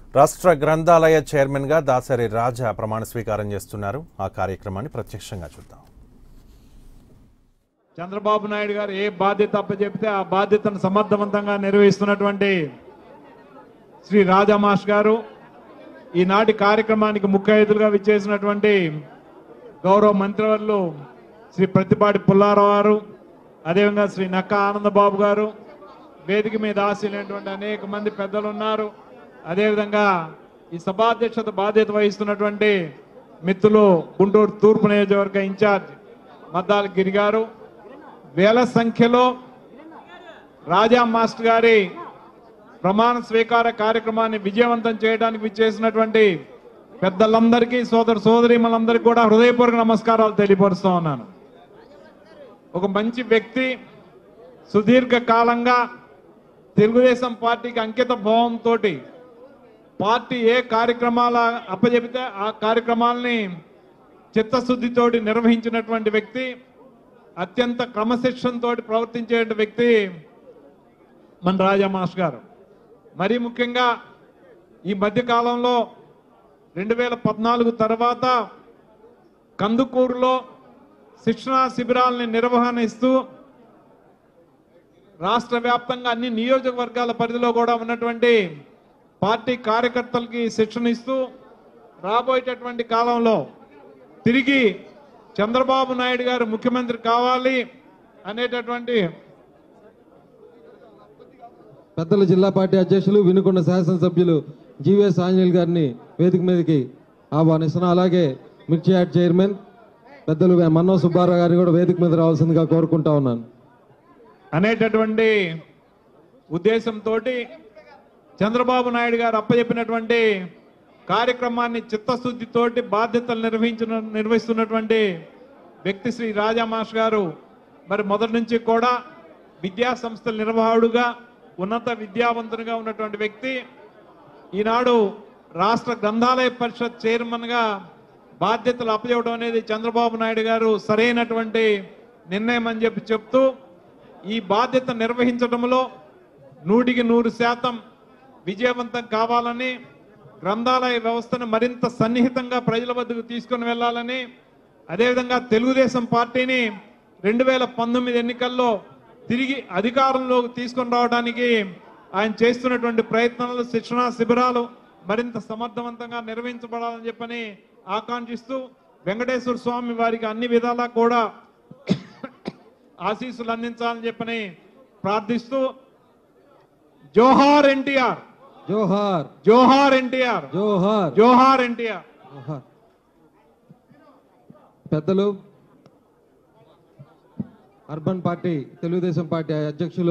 రాష్ట్ర గ్రంథాలయ చైర్మన్గా దాసరి రాజా ప్రమాణ స్వీకారం చేస్తున్నారు. ఆ కార్యక్రమాన్ని ప్రత్యక్షంగా చూద్దాం. చంద్రబాబు నాయుడు గారు ఏ బాధ్యత అప్పచెప్తే ఆ బాధ్యతను సమర్థవంతంగా నిర్వహిస్తున్నటువంటి శ్రీ రాజా మాస్టర్ గారు, ఈనాటి కార్యక్రమానికి ముఖ్య అతిథులుగా విచ్చేసినటువంటి గౌరవ మంత్రివర్యులు శ్రీ ప్రతిపాటి పుల్లారావు గారు, అదేవిధంగా శ్రీ నక్కా ఆనందబాబు గారు, వేదిక మీద ఆశీలైనటువంటి అనేక మంది పెద్దలు ఉన్నారు. అదేవిధంగా ఈ సభాధ్యక్షత బాధ్యత వహిస్తున్నటువంటి మిత్రులు గుంటూరు తూర్పు నియోజకవర్గ ఇన్ఛార్జ్ మద్దాల గిరి గారు, వేల సంఖ్యలో రాజా మాస్టర్ గారి ప్రమాణ స్వీకార కార్యక్రమాన్ని విజయవంతం చేయడానికి విచ్చేసినటువంటి పెద్దలందరికీ, సోదర సోదరీమణులందరికీ కూడా హృదయపూర్వక నమస్కారాలు తెలియపరుస్తూ ఉన్నాను. ఒక మంచి వ్యక్తి, సుదీర్ఘ కాలంగా తెలుగుదేశం పార్టీకి అంకిత భావంతో పార్టీ ఏ కార్యక్రమాలు అప్పచెబితే ఆ కార్యక్రమాలని చిత్తశుద్ధితోటి నిర్వహించినటువంటి వ్యక్తి, అత్యంత క్రమశిక్షణతో ప్రవర్తించే వ్యక్తి మన రాజా మాస్టర్ గారు. మరీ ముఖ్యంగా ఈ మధ్యకాలంలో 2014 తర్వాత కందుకూరులో శిక్షణా శిబిరాలని నిర్వహిస్తూ రాష్ట్ర వ్యాప్తంగా అన్ని నియోజకవర్గాల పరిధిలో కూడా ఉన్నటువంటి పార్టీ కార్యకర్తలకి శిక్షణ ఇస్తూ రాబోయేటటువంటి కాలంలో తిరిగి చంద్రబాబు నాయుడు గారు ముఖ్యమంత్రి కావాలి అనేటటువంటి పెద్దల జిల్లా పార్టీ అధ్యక్షులు వినుకొండ శాసనసభ్యులు జీవీఎస్ ఆంజనేయులు గారిని వేదిక మీదకి ఆహ్వానిస్తున్నాం. అలాగే మిర్చి యార్డ్ చైర్మన్ పెద్దలు మన్నో సుబ్బారావు గారిని కూడా వేదిక మీద రావాల్సిందిగా కోరుకుంటా ఉన్నాను. అనేటటువంటి ఉద్దేశంతో చంద్రబాబు నాయుడు గారు అప్పచెప్పినటువంటి కార్యక్రమాన్ని చిత్తశుద్ధితోటి బాధ్యతలు నిర్వహిస్తున్నటువంటి వ్యక్తి శ్రీ రాజా మాస్టర్ గారు. మరి మొదటి నుంచి కూడా విద్యా సంస్థల నిర్వాహకుడుగా, ఉన్నత విద్యావంతునిగా ఉన్నటువంటి వ్యక్తి. ఈనాడు రాష్ట్ర గ్రంథాలయ పరిషత్ చైర్మన్గా బాధ్యతలు అప్పచెప్పడం అనేది చంద్రబాబు నాయుడు గారు సరైనటువంటి నిర్ణయం అని చెప్తూ ఈ బాధ్యత నిర్వహించడంలో 100% విజయవంతం కావాలని, గ్రంథాలయ వ్యవస్థను మరింత సన్నిహితంగా ప్రజల వద్దకు తీసుకుని వెళ్లాలని, అదేవిధంగా తెలుగుదేశం పార్టీని 2019 ఎన్నికల్లో తిరిగి అధికారంలోకి తీసుకొని రావడానికి ఆయన చేస్తున్నటువంటి ప్రయత్నాలు, శిక్షణా శిబిరాలు మరింత సమర్థవంతంగా నిర్వహించబడాలని చెప్పని ఆకాంక్షిస్తూ వెంకటేశ్వర స్వామి వారికి అన్ని విధాలా కూడా ఆశీస్సులు అందించాలని చెప్పని ప్రార్థిస్తూ జోహార్ ఎన్టీఆర్, జోహార్ జోహార్ ఎన్టీఆర్, జోహార్ జోహార్ ఎన్టీఆర్. పెద్దలు అర్బన్ పార్టీ తెలుగుదేశం పార్టీ అధ్యక్షులు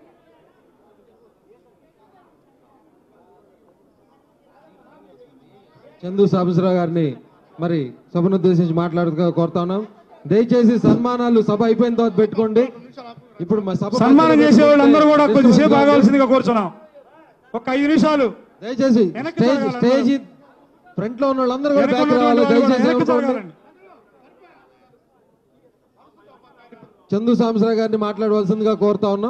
చందు సాంబశివరావు గారిని మరి సభను ఉద్దేశించి మాట్లాడుతూ కోరుతా ఉన్నాం. దయచేసి సన్మానాలు సభ అయిపోయిన తర్వాత పెట్టుకోండి. ఇప్పుడు మా సభ సన్మానం చేసే వాళ్ళందరూ కూడా కొద్దిసేపు ఆగాల్సిందిగా కోరుచున్నాం. ఒక 5 నిమిషాలు దయచేసి స్టేజ్ ఫ్రంట్ లో ఉన్న వాళ్ళందరూ కూడా బ్యాక్ రావాలి. దయచేసి చందు సాంబశివరావు గారిని మాట్లాడవలసిందిగా కోరుతా ఉన్నాం.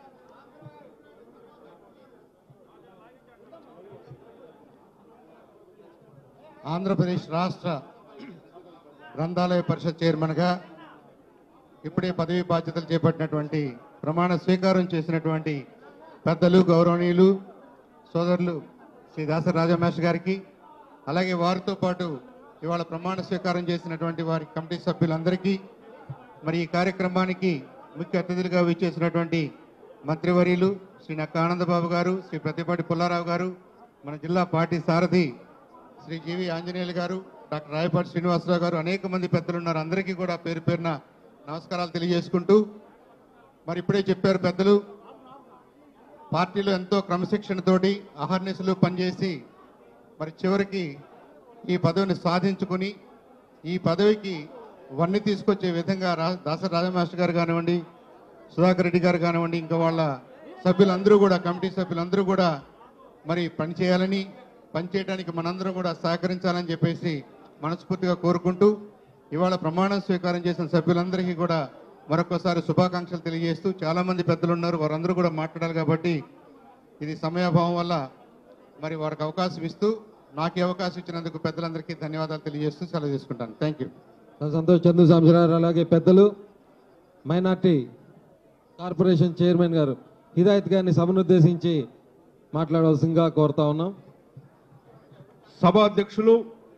ఆంధ్రప్రదేశ్ రాష్ట్ర గ్రంథాలయ పరిషత్ చైర్మన్గా ఇప్పుడే పదవి బాధ్యతలు చేపట్టినటువంటి, ప్రమాణ స్వీకారం చేసినటువంటి పెద్దలు, గౌరవనీయులు, సోదరులు శ్రీ దాసరి రాజా మాస్టర్ గారికి, అలాగే వారితో పాటు ఇవాళ ప్రమాణ స్వీకారం చేసినటువంటి వారి కమిటీ సభ్యులందరికీ, మరి ఈ కార్యక్రమానికి ముఖ్య అతిథులుగా విచ్చేసినటువంటి మంత్రివర్యులు శ్రీ నక్కా ఆనందబాబు గారు, శ్రీ ప్రతిపాటి పుల్లారావు గారు, మన జిల్లా పార్టీ సారథి శ్రీ జీవి ఆంజనేయులు గారు, డాక్టర్ రాయపాటి శ్రీనివాసరావు గారు, అనేక మంది పెద్దలు ఉన్నారు. అందరికీ కూడా పేరు పేరున నమస్కారాలు తెలియజేసుకుంటూ, మరి ఇప్పుడే చెప్పారు పెద్దలు, పార్టీలో ఎంతో క్రమశిక్షణతోటి అహర్నిశలు పనిచేసి మరి చివరికి ఈ పదవిని సాధించుకుని ఈ పదవికి వన్నీ తీసుకొచ్చే విధంగా దాసరి రాజా మాస్టర్ గారు కానివ్వండి, సుధాకర్ రెడ్డి గారు కానివ్వండి, ఇంకా వాళ్ళ సభ్యులందరూ కూడా, కమిటీ సభ్యులందరూ కూడా మరి పనిచేయాలని, పనిచేయడానికి మనందరం కూడా సహకరించాలని చెప్పేసి మనస్ఫూర్తిగా కోరుకుంటూ, ఇవాళ ప్రమాణ స్వీకారం చేసిన సభ్యులందరికీ కూడా మరొకసారి శుభాకాంక్షలు తెలియజేస్తూ, చాలా మంది పెద్దలు ఉన్నారు, వారందరూ కూడా మాట్లాడాలి కాబట్టి ఇది సమయాభావం వల్ల మరి వారికి అవకాశం ఇస్తూ నాకు ఈ అవకాశం ఇచ్చినందుకు పెద్దలందరికీ ధన్యవాదాలు తెలియజేస్తూ సెలవు తీసుకుంటాను. Thank you. సంతోష్ చందు సాంబశివరావు అలాగే పెద్దలు మైనార్టీ కార్పొరేషన్ చైర్మన్ గారు హిదాయత్ గారిని సభను ఉద్దేశించి మాట్లాడవలసిందిగా కోరుతా ఉన్నాం. సభాధ్యక్షులు,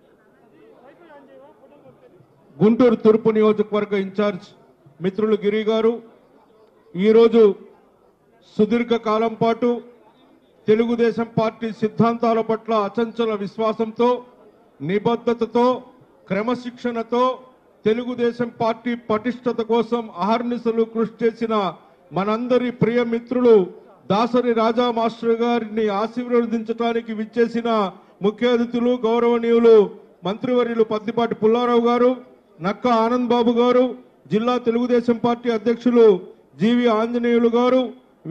గుంటూరు తూర్పు నియోజకవర్గ ఇన్ఛార్జ్ మిత్రులు గిరి గారు, ఈరోజు సుదీర్ఘ కాలం పాటు తెలుగుదేశం పార్టీ సిద్ధాంతాల పట్ల అచంచల విశ్వాసంతో, నిబద్ధతతో, క్రమశిక్షణతో తెలుగుదేశం పార్టీ పటిష్టత కోసం అహర్నిశలు కృషి చేసిన మనందరి ప్రియ మిత్రులు దాసరి రాజా మాస్టర్ గారిని ఆశీర్వదించడానికి విచ్చేసిన ముఖ్య అతిథులు గౌరవనీయులు మంత్రివర్యులు పద్దిపాటి పుల్లారావు గారు, నక్క ఆనంద్ బాబు గారు, జిల్లా తెలుగుదేశం పార్టీ అధ్యక్షులు జీవి ఆంజనేయులు గారు,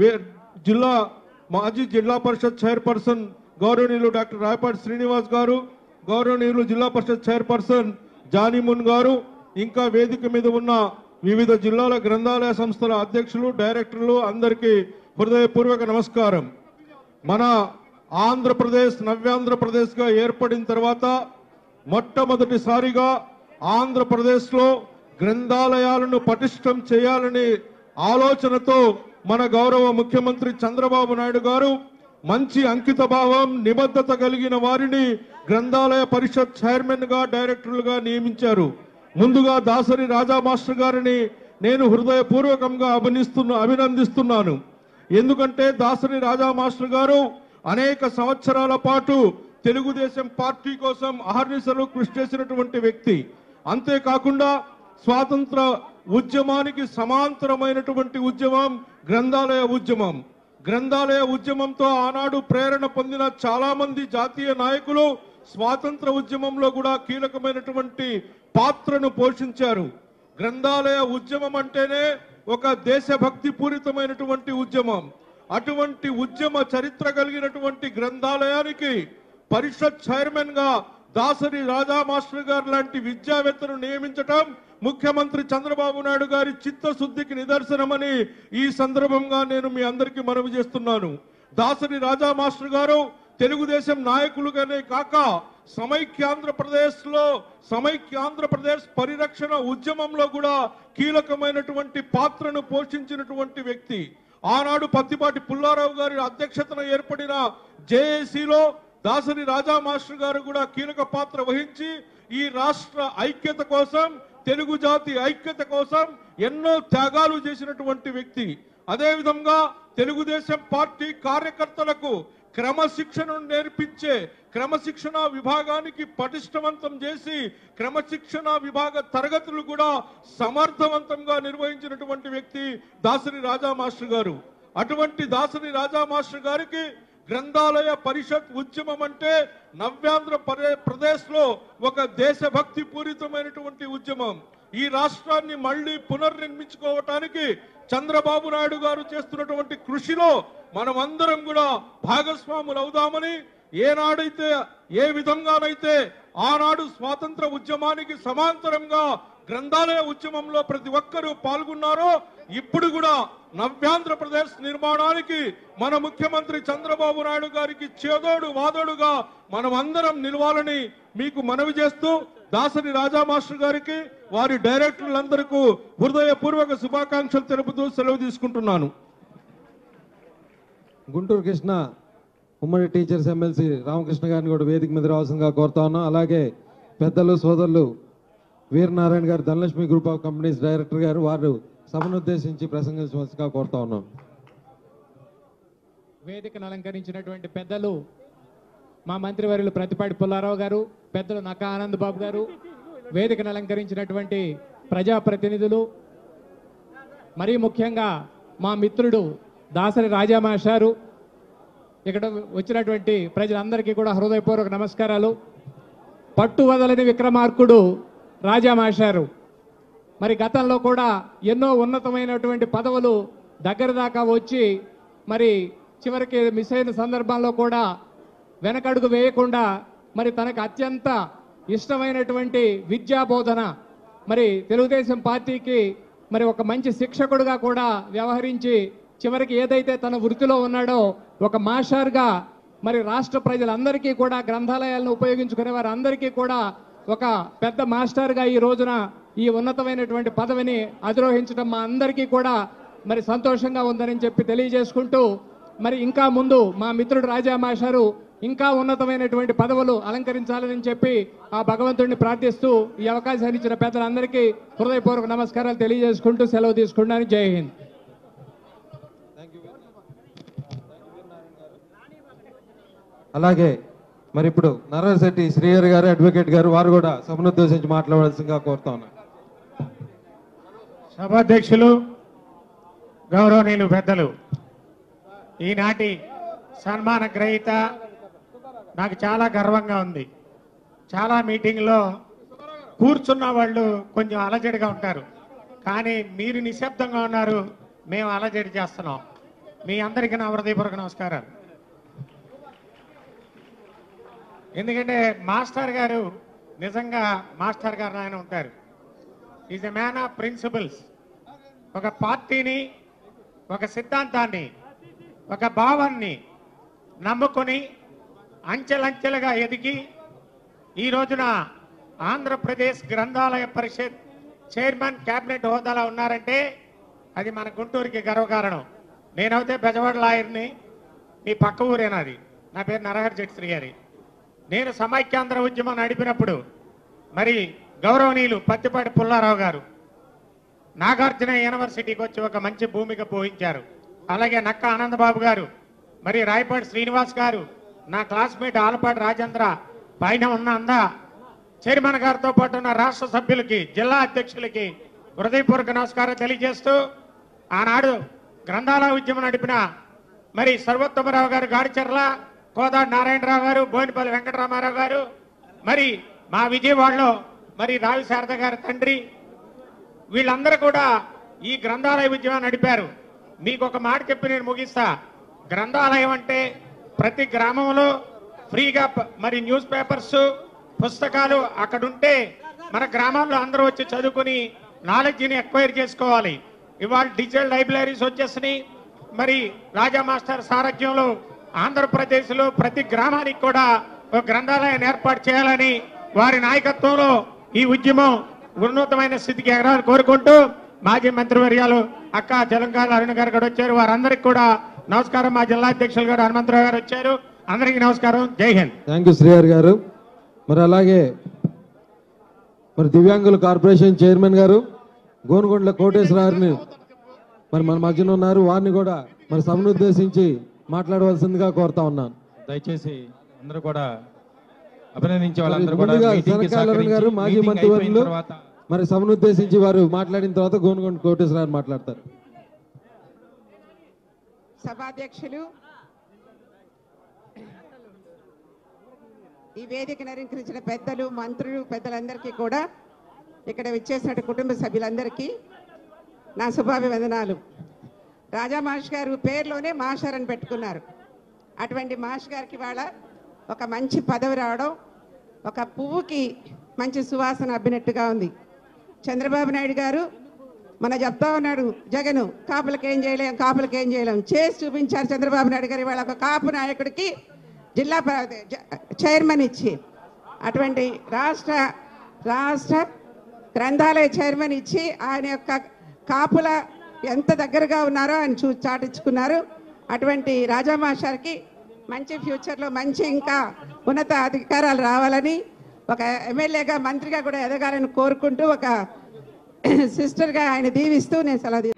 మాజీ జిల్లా పరిషత్ చైర్పర్సన్ గౌరవనీయులు డాక్టర్ రాయపాటి శ్రీనివాస్ గారు, గౌరవనీయులు జిల్లా పరిషత్ చైర్పర్సన్ జానీమున్ గారు, ఇంకా వేదిక మీద ఉన్న వివిధ జిల్లాల గ్రంథాలయ సంస్థల అధ్యక్షులు, డైరెక్టర్లు అందరికీ హృదయపూర్వక నమస్కారం. మన ఆంధ్రప్రదేశ్ నవ్యాంధ్రప్రదేశ్గా ఏర్పడిన తర్వాత మొట్టమొదటిసారిగా ఆంధ్రప్రదేశ్లో గ్రంథాలయాలను పటిష్టం చేయాలని ఆలోచనతో మన గౌరవ ముఖ్యమంత్రి చంద్రబాబు నాయుడు గారు మంచి అంకిత భావం, నిబద్ధత కలిగిన వారిని గ్రంథాలయ పరిషత్ చైర్మన్ గా, డైరెక్టర్లుగా నియమించారు. ముందుగా దాసరి రాజా మాస్టర్ గారిని నేను హృదయపూర్వకంగా అభినందిస్తున్నాను. ఎందుకంటే దాసరి రాజా మాస్టర్ గారు అనేక సంవత్సరాల పాటు తెలుగుదేశం పార్టీ కోసం అహర్నిశలు కృషి చేసినటువంటి వ్యక్తి. అంతేకాకుండా స్వాతంత్ర ఉద్యమానికి సమాంతరమైనటువంటి ఉద్యమం గ్రంథాలయ ఉద్యమం. గ్రంథాలయ ఉద్యమంతో ఆనాడు ప్రేరణ పొందిన చాలా మంది జాతీయ నాయకులు స్వాతంత్ర ఉద్యమంలో కూడా కీలకమైనటువంటి పాత్రను పోషించారు. గ్రంథాలయ ఉద్యమం అంటేనే ఒక దేశభక్తి పూరితమైనటువంటి ఉద్యమం. అటువంటి ఉద్యమ చరిత్ర కలిగినటువంటి గ్రంథాలయానికి పరిషత్ చైర్మన్ గా దాసరి రాజా మాస్టర్ గారు లాంటి విద్యావేత్తను నియమించటం ముఖ్యమంత్రి చంద్రబాబు నాయుడు గారి చిత్తశుద్ధికి నిదర్శనమని ఈ సందర్భంగా నేను మీ అందరికీ మనవి చేస్తున్నాను. దాసరి రాజా మాస్టర్ గారు తెలుగుదేశం నాయకులుగానే కాక సమైక్యాంధ్రప్రదేశ్ పరిరక్షణ ఉద్యమంలో కూడా కీలకమైనటువంటి పాత్రను పోషించినటువంటి వ్యక్తి. ఆనాడు పత్తిపాటి పుల్లారావు గారి అధ్యక్షతన ఏర్పడిన జేఏసీలో దాసరి రాజా మాస్టర్ గారు కూడా కీలక పాత్ర వహించి ఈ రాష్ట్ర ఐక్యత కోసం, తెలుగు జాతి ఐక్యత కోసం ఎన్నో త్యాగాలు చేసినటువంటి వ్యక్తి. అదేవిధంగా తెలుగుదేశం పార్టీ కార్యకర్తలకు క్రమశిక్షణను నేర్పించే క్రమశిక్షణ విభాగానికి పటిష్టవంతం చేసి క్రమశిక్షణ విభాగ తరగతులు కూడా సమర్థవంతంగా నిర్వహించినటువంటి వ్యక్తి దాసరి రాజా మాస్టర్ గారు. అటువంటి దాసరి రాజా మాస్టర్ గారికి గ్రంథాలయ పరిషత్ ఉద్యమం అంటే నవ్యాంధ్రప్రదేశ్ లో ఒక దేశభక్తి పూరితమైనటువంటి ఉద్యమం. ఈ రాష్ట్రాన్ని మళ్లీ పునర్నిర్మించుకోవటానికి చంద్రబాబు నాయుడు గారు చేస్తున్నటువంటి కృషిలో మనమందరం కూడా భాగస్వాములు అవుదామని, ఏనాడైతే ఏ విధంగానైతే ఆనాడు స్వాతంత్ర ఉద్యమానికి సమాంతరంగా గ్రంథాలయ ఉద్యమంలో ప్రతి ఒక్కరూ పాల్గొన్నారో ఇప్పుడు కూడా నవ్యాంధ్రప్రదేశ్ నిర్మాణానికి మన ముఖ్యమంత్రి చంద్రబాబు నాయుడు గారికి చేదోడు వాదోడుగా మనం అందరం నిలవాలని మీకు మనవి చేస్తూ దాసరి రాజా మాస్టర్ గారికి వారి డైరెక్టర్లందరికీ హృదయపూర్వక శుభాకాంక్షలు తెలుపుతూ సెలవు తీసుకుంటున్నాను. గుంటూరు కృష్ణ ఉమ్మడి టీచర్స్ ఎమ్మెల్సీ రామకృష్ణ గారిని కూడా వేదిక మీద రావాల్సిందిగా కోరుతా ఉన్నాం. అలాగే పెద్దలు సోదరులు Veeranarayana garu Dhanalakshmi group of companies director garu వారు సభను ఉద్దేశించి ప్రసంగించవలసిగా కోరుతా ఉన్నాం. వేదికను అలంకరించినటువంటి పెద్దలు మా మంత్రివర్యులు ప్రతిపాటి పుల్లారావు గారు, పెద్దలు నక్క ఆనంద్ బాబు గారు, వేదికను అలంకరించినటువంటి ప్రజాప్రతినిధులు, మరీ ముఖ్యంగా మా మిత్రుడు దాసరి రాజా మాస్టారు, ఇక్కడ వచ్చినటువంటి ప్రజలందరికీ కూడా హృదయపూర్వక నమస్కారాలు. పట్టు వదలని విక్రమార్కుడు రాజా మాస్టారు మరి గతంలో కూడా ఎన్నో ఉన్నతమైనటువంటి పదవులు దగ్గర దాకా వచ్చి మరి చివరికి మిస్ అయిన సందర్భంలో కూడా వెనకడుగు వేయకుండా మరి తనకు అత్యంత ఇష్టమైనటువంటి విద్యా బోధన, మరి తెలుగుదేశం పార్టీకి మరి ఒక మంచి శిక్షకుడుగా కూడా వ్యవహరించి చివరికి ఏదైతే తన వృత్తిలో ఉన్నాడో ఒక మాస్టర్గా మరి రాష్ట్ర ప్రజలందరికీ కూడా గ్రంథాలయాలను ఉపయోగించుకునే వారందరికీ కూడా ఒక పెద్ద మాస్టర్గా ఈ రోజున ఈ ఉన్నతమైనటువంటి పదవిని అధిరోహించడం మా అందరికీ కూడా మరి సంతోషంగా ఉందని చెప్పి తెలియజేసుకుంటూ, మరి ఇంకా ముందు మా మిత్రుడు రాజా మాస్టారు ఇంకా ఉన్నతమైనటువంటి పదవులు అలంకరించాలని చెప్పి ఆ భగవంతుడిని ప్రార్థిస్తూ ఈ అవకాశాన్ని ఇచ్చిన పెద్దలందరికీ హృదయపూర్వక నమస్కారాలు తెలియజేసుకుంటూ సెలవు తీసుకున్నాను. జై హింద్. అలాగే మరి ఇప్పుడు నరశెట్టి శ్రీహరి గారు, అడ్వకేట్ గారు, వారు కూడా సభను ఉద్దేశించి మాట్లాడవలసిందిగా కోరుతా ఉన్నారు. సభాధ్యక్షులు, గౌరవనీయులు పెద్దలు, ఈనాటి సన్మాన గ్రహీత నాకు చాలా గర్వంగా ఉంది. చాలా మీటింగ్లో కూర్చున్న వాళ్ళు కొంచెం అలజడిగా ఉంటారు, కానీ మీరు నిశ్శబ్దంగా ఉన్నారు, మేము అలజడి చేస్తున్నాం. మీ అందరికీ నా హృదయపూర్వక నమస్కారాలు. ఎందుకంటే మాస్టర్ గారు నిజంగా మాస్టర్ గారు ఆయన ఉంటారు. Is a man of principles. ఒక పార్టీని, ఒక సిద్ధాంతాన్ని, ఒక భావాన్ని నమ్ముకొని అంచెలంచెలుగా ఎదిగి ఈ రోజున ఆంధ్రప్రదేశ్ గ్రంథాలయ పరిషత్ చైర్మన్ క్యాబినెట్ హోదాలో ఉన్నారంటే అది మన గుంటూరుకి గర్వకారణం. నేనైతే బెజవాడ లాయర్ని, మీ పక్క ఊరేనాది. నా పేరు నరహరి శ్రీహరి. నేను సమైక్యాంధ్ర ఉద్యమం నడిపినప్పుడు మరి గౌరవనీయులు పత్తిపాటి పుల్లారావు గారు నాగార్జున యూనివర్సిటీకి వచ్చి ఒక మంచి భూమిక పోయించారు. అలాగే నక్క ఆనందబాబు గారు, మరి రాయపాటి శ్రీనివాస్ గారు, నా క్లాస్మేట్ ఆలపాటి రాజేంద్ర, పైన ఉన్న చైర్మన్ గారితో పాటు ఉన్న రాష్ట్ర సభ్యులకి, జిల్లా అధ్యక్షులకి హృదయపూర్వక నమస్కారం తెలియజేస్తూ, ఆనాడు గ్రంథాలయ ఉద్యమం నడిపిన మరి సర్వోత్తమరావు గారు, గాడిచెర్ల, కోదాడు నారాయణరావు గారు, బోయినపల్లి వెంకటరామారావు గారు, మరి మా విజయవాడలో మరి రావి శారద గారి తండ్రి, వీళ్ళందరూ కూడా ఈ గ్రంథాలయ ఉద్యమం నడిపారు. మీకు ఒక మాట చెప్పి నేను ముగిస్తా. గ్రంథాలయం అంటే ప్రతి గ్రామంలో ఫ్రీగా మరి న్యూస్ పేపర్స్, పుస్తకాలు అక్కడ ఉంటే మన గ్రామాల్లో అందరూ వచ్చి చదువుకుని నాలెడ్జ్ని ఎక్వైర్ చేసుకోవాలి. ఇవాళ డిజిటల్ లైబ్రరీస్ వచ్చేసినాయి. మరి రాజా మాస్టర్ సారథ్యంలో ఆంధ్రప్రదేశ్లో ప్రతి గ్రామానికి కూడా ఒక గ్రంథాలయాన్ని ఏర్పాటు చేయాలని వారి నాయకత్వంలో ఈ ఉద్యమం ఉన్నతమైన స్థితికి ఎగరాలని కోరుకుంటూ, మాజీ మంత్రివర్యాలు అక్క జలంకాల అరుణ గారు కూడా వచ్చారు. వారందరికీ కూడా నమస్కారం. మా జిల్లా అధ్యక్షులు గారు హనుమంతరావు గారు వచ్చారు. అందరికీ నమస్కారం. జై హింద్. థ్యాంక్ యూ శ్రీహరి గారు. మరి అలాగే మరి దివ్యాంగుల కార్పొరేషన్ చైర్మన్ గారు గోనుగొండల కోటేశ్వరారిని మరి మన మధ్యన ఉన్నారు. వారిని కూడా మరి సభను ఉద్దేశించి మాట్లాడవలసిందిగా కోరుతా ఉన్నాను. దయచేసి అందరూ కూడా అభినందించే వాళ్ళందరూ కూడా ముందుగా మీటింగ్ కి శనకాలరన్ గారు, మాజీ మీటింగ్ మంత్రివర్యులు అయిపోయిన తర్వాత మరి సభను ఉద్దేశించి వారు మాట్లాడిన తర్వాత గోనుగొండ కోటేశ్వరారు మాట్లాడతారు. సభాధ్యక్షులు, ఈ వేదికను అలంకరించిన పెద్దలు, మంత్రులు, పెద్దలందరికీ కూడా, ఇక్కడ విచ్చేసిన కుటుంబ సభ్యులందరికీ నా శుభాభివందనాలు. రాజా మాష్ గారు పేరులోనే మాస్టర్ అని పెట్టుకున్నారు. అటువంటి మాష్ గారికి వాళ్ళ ఒక మంచి పదవి రావడం ఒక పువ్వుకి మంచి సువాసన అబ్బినట్టుగా ఉంది. చంద్రబాబు నాయుడు గారు మన చెప్తా ఉన్నాడు, జగను కాపులకేం చేయలేం, కాపులకేం చేయలేం, చేసి చూపించారు చంద్రబాబు నాయుడు గారు. వాళ్ళ ఒక కాపు నాయకుడికి జిల్లా చైర్మన్ ఇచ్చి, అటువంటి రాష్ట్ర గ్రంథాలయ చైర్మన్ ఇచ్చి ఆయన యొక్క కాపుల ఎంత దగ్గరగా ఉన్నారో ఆయన చాటించుకున్నారు. అటువంటి రాజా మాస్టర్కి మంచి ఫ్యూచర్లో మంచి ఇంకా ఉన్నత అధికారాలు రావాలని, ఒక ఎమ్మెల్యేగా, మంత్రిగా కూడా ఎదగాలని కోరుకుంటూ, ఒక సిస్టర్గా ఆయన దీవిస్తూ నేను సెలవు